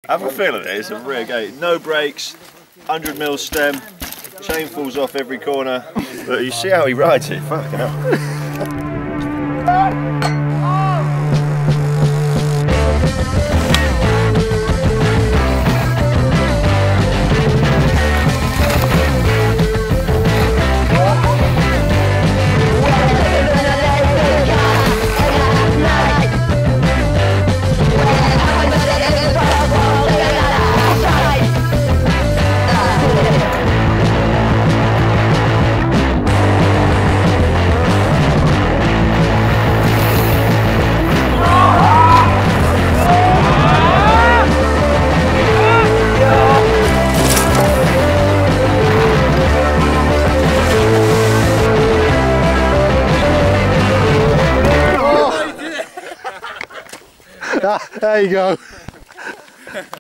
Have a feel of it, it's a rear gate. No brakes, 100mm stem, chain falls off every corner. But you see how he rides it, fucking hell. There you go.